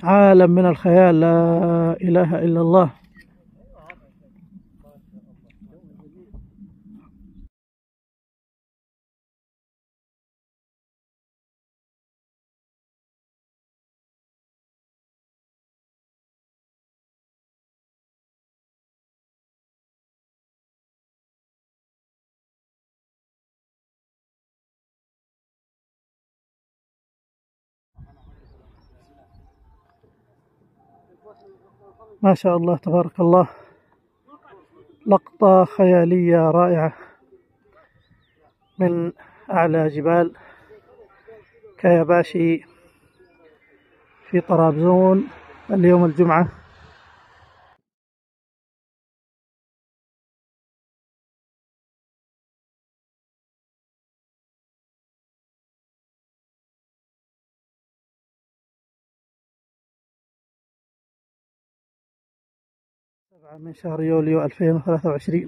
عالم من الخيال، لا إله إلا الله. ما شاء الله تبارك الله، لقطة خيالية رائعة من أعلى جبال كاياباشي في طرابزون اليوم الجمعة. من شهر يوليو 2023.